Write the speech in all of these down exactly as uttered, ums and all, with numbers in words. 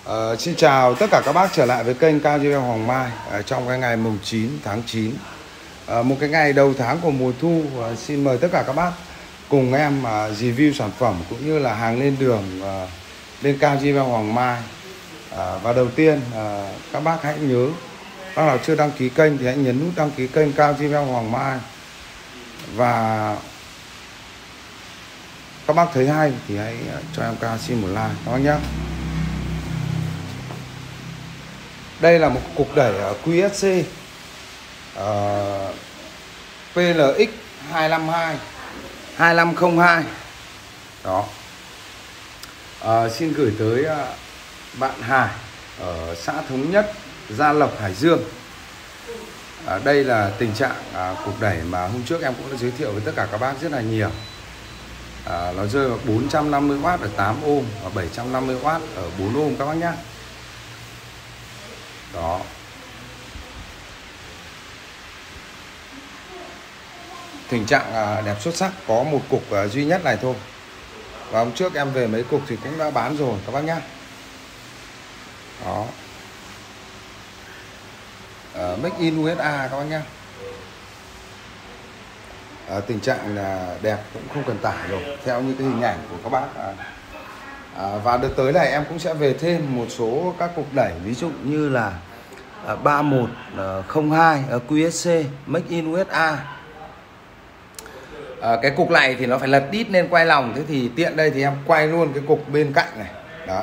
Uh, xin chào tất cả các bác trở lại với kênh Cao gi vê Hoàng Mai uh, trong cái ngày mùng chín tháng chín, uh, một cái ngày đầu tháng của mùa thu. Uh, xin mời tất cả các bác cùng em uh, review sản phẩm cũng như là hàng lên đường uh, bên Cao gi vê Hoàng Mai. Uh, và đầu tiên uh, các bác hãy nhớ, bác nào chưa đăng ký kênh thì hãy nhấn nút đăng ký kênh Cao gi vê Hoàng Mai, và các bác thấy hay thì hãy cho em Cao xin một like các bác nhé. Đây là một cục đẩy quy ét xê uh, pê lờ ích hai năm hai hai năm không hai đó. Uh, xin gửi tới uh, bạn Hải ở xã Thống Nhất, Gia Lộc, Hải Dương. Uh, đây là tình trạng uh, cục đẩy mà hôm trước em cũng đã giới thiệu với tất cả các bác rất là nhiều. Uh, nó rơi vào bốn trăm năm mươi oát ở tám ôm và bảy trăm năm mươi oát ở bốn ôm các bác nhé. Đó. Tình trạng à, đẹp xuất sắc, có một cục à, duy nhất này thôi. Và hôm trước em về mấy cục thì cũng đã bán rồi các bác nhé. Đó. à, Make in u ét a các bác nhé. à, Tình trạng là đẹp cũng không cần tải rồi, theo như cái hình ảnh của các bác. à, à, Và đợt tới này em cũng sẽ về thêm một số các cục đẩy, ví dụ như là ba một không hai quy ét xê Make in u ét a. à, Cái cục này thì nó phải lật đít lên quay lòng, thế thì tiện đây thì em quay luôn cái cục bên cạnh này. Đó.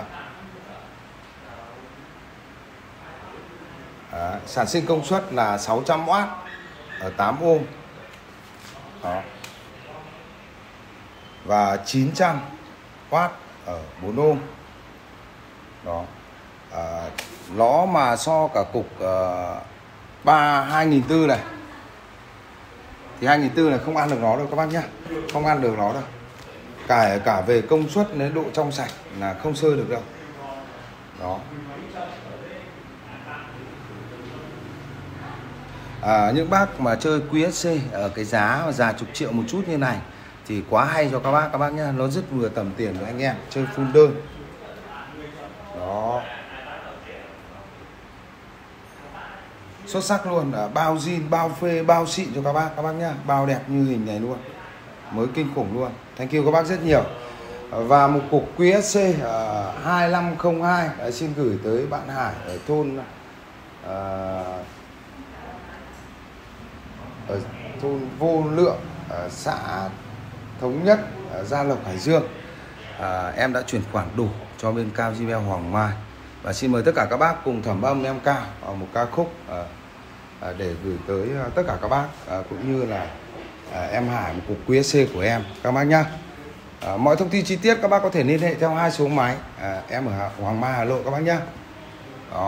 Đó. Sản sinh công suất là sáu trăm oát ở tám ôm. Đó. Và chín trăm oát ở bốn ôm. Đó. À, nó mà so cả cục uh, ba hai nghìn tư này thì hai nghìn tư này không ăn được nó đâu các bác nhé, không ăn được nó đâu. Cả cả về công suất đến độ trong sạch là không sơi được đâu. Đó. À, những bác mà chơi quy ét xê ở cái giá giá chục triệu một chút như này thì quá hay cho các bác các bác nhé, nó rất vừa tầm tiền với anh em chơi full đơn. Đó. Xuất sắc luôn, bao zin, bao phê, bao xịn cho các bác các bác nhá, bao đẹp như hình này luôn, mới kinh khủng luôn. Thank you các bác rất nhiều. Và một cục quy ét xê uh, hai năm không hai uh, xin gửi tới bạn Hải ở thôn uh, ở thôn Vô Lượng, uh, xã Thống Nhất, uh, Gia Lộc, Hải Dương. uh, Em đã chuyển khoản đủ cho bên Cao gi vê Hoàng Mai. Và xin mời tất cả các bác cùng thẩm âm em Cao một ca khúc à, à, để gửi tới tất cả các bác, à, cũng như là à, em Hải một cục quy ét xê của em các bác nhá. À, mọi thông tin chi tiết các bác có thể liên hệ theo hai số máy. à, Em ở Hoàng Mai, Hà Nội các bác nhá. Đó.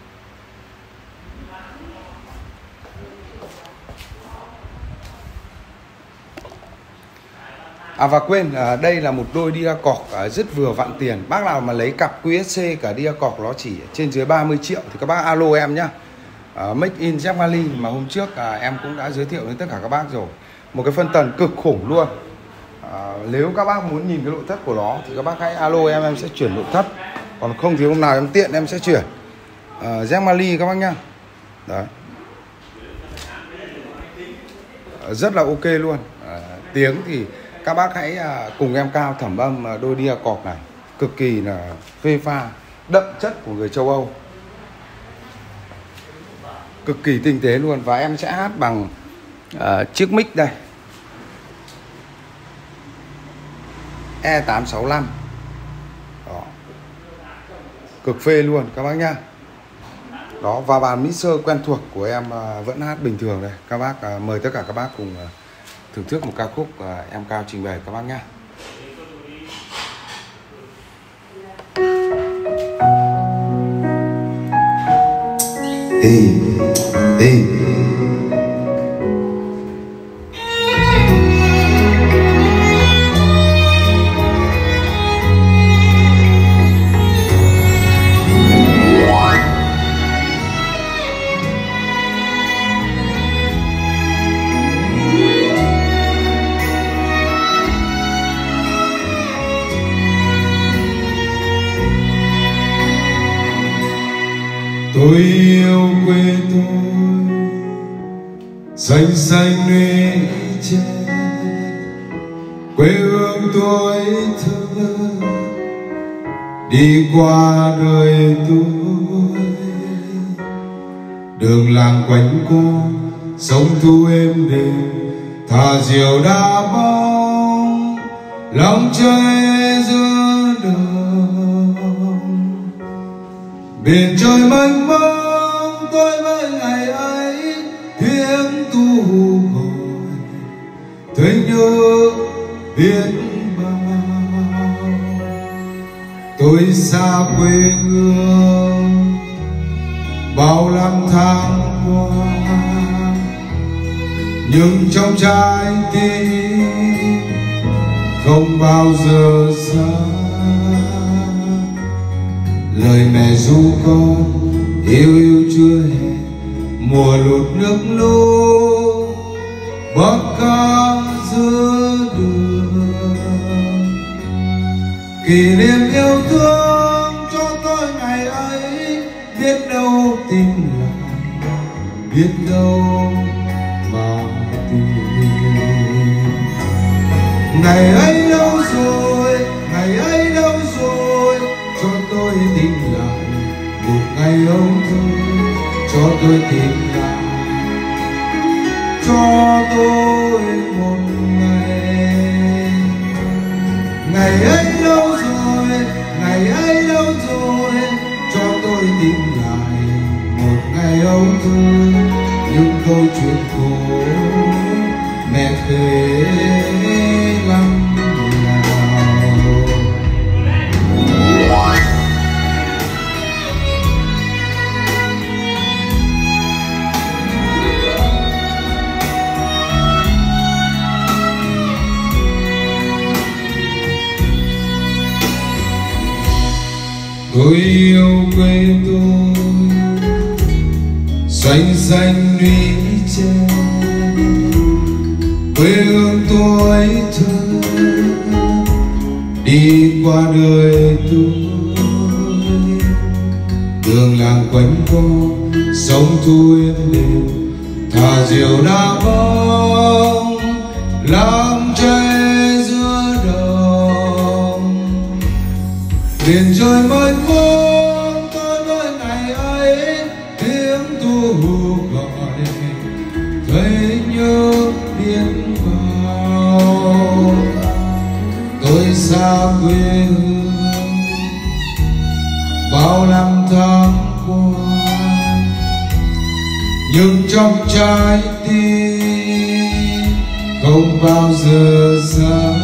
À và quên, à, đây là một đôi dia cọc à, rất vừa vặn tiền. Bác nào mà lấy cặp quy ét xê cả dia cọc nó chỉ trên dưới ba mươi triệu thì các bác alo em nhá. à, Make in Germany mà hôm trước à, em cũng đã giới thiệu với tất cả các bác rồi. Một cái phân tần cực khủng luôn. à, Nếu các bác muốn nhìn cái nội thất của nó thì các bác hãy alo em, em sẽ chuyển nội thất. Còn không thì hôm nào em tiện em sẽ chuyển à, Germany các bác nhá. Đấy. à, Rất là ok luôn. à, Tiếng thì các bác hãy cùng em Cao thẩm âm đôi dia cọc này, cực kỳ là phê pha, đậm chất của người châu Âu, cực kỳ tinh tế luôn. Và em sẽ hát bằng uh, chiếc mic đây, E tám sáu lăm. Đó. Cực phê luôn các bác nhá. Đó, và bàn mixer quen thuộc của em uh, vẫn hát bình thường đây. Các bác uh, mời tất cả các bác cùng uh, thưởng thức một ca khúc uh, em Cao trình bày các bác nhé. Hey, hey. Tôi yêu quê tôi xanh xanh núi tre, quê hương tuổi thơ đi qua đời tôi. Đường làng quanh co sông thu êm đềm, thả diều đá bóng lòng chơi giữa đồng. Biển trời mênh mông tôi với ngày ấy tiếng tu gọi, thấy nhớ biết bao. Tôi xa quê hương bao năm tháng qua, nhưng trong trái tim không bao giờ xa. Lời mẹ ru con yêu yêu chưa hè, mùa lụt nước lũ bót ca giữa đường. Kỷ niệm yêu thương cho tôi ngày ấy, biết đâu tìm lại, biết đâu mà tìm. Ngày ấy đâu rồi, ngày ấy đâu rồi, cho tôi tìm lại một ngày âu thơ, cho tôi tìm lại, cho tôi một ngày. Ngày ấy đâu rồi, ngày ấy đâu rồi, cho tôi tìm lại một ngày âu thơ, những câu chuyện cổ mẹ kể lắm. Tôi yêu quê tôi xanh xanh núi tre, quê hương tuổi thơ đi qua đời tôi. Đường làng quanh co sông thu êm đềm, thả diều đá bóng làm chơi giữa đồng. Biển trời mênh mông tôi với ngày ấy tiếng tu gọi, thấy nhớ biết bao. Tôi xa quê hương bao năm tháng qua, nhưng trong trái tim không bao giờ xa.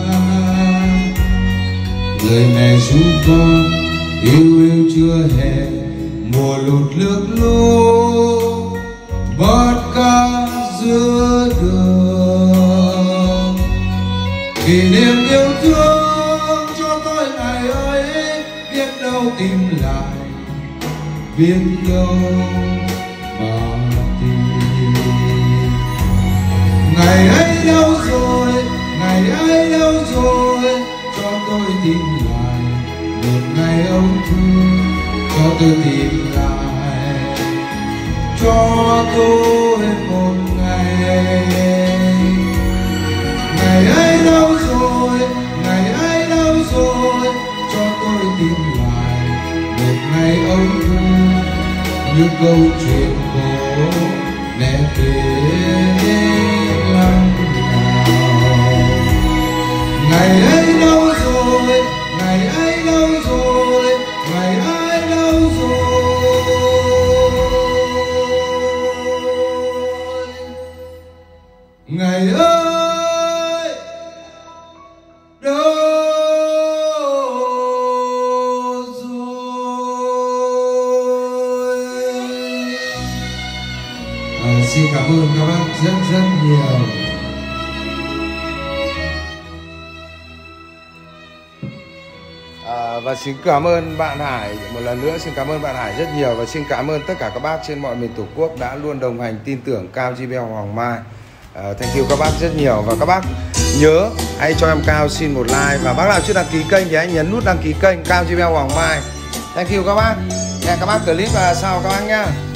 Lời mẹ ru con yêu yêu chưa hè, mùa lụt nước lũ bót ca giữa đường. Kỷ niệm yêu thương cho tôi ngày ấy, biết đâu tìm lại, biết đâu mà tìm. Ngày ấy đâu rồi, ngày ấy đâu rồi, cho tôi tìm lại một ngày âu thơ, cho tôi tìm lại, cho tôi một ngày. Ngày ấy đâu rồi, ngày ấy đâu rồi, cho tôi tìm lại một ngày âu thơ, như câu chuyện cổ mẹ kể năm nào. Ngày ấy đâu rồi, ngày ấy đâu rồi, ngày ấy đâu rồi, ngày ấy đâu rồi. À, xin cảm ơn các bác rất rất nhiều. À, và xin cảm ơn bạn Hải một lần nữa, xin cảm ơn bạn Hải rất nhiều, và xin cảm ơn tất cả các bác trên mọi miền Tổ quốc đã luôn đồng hành tin tưởng Cao gi bê lờ Hoàng Mai. À, thank you các bác rất nhiều, và các bác nhớ hãy cho em Cao xin một like, và bác nào chưa đăng ký kênh thì hãy nhấn nút đăng ký kênh Cao gi bê lờ Hoàng Mai. Thank you các bác. Hẹn các bác clip và sau các bác nhá.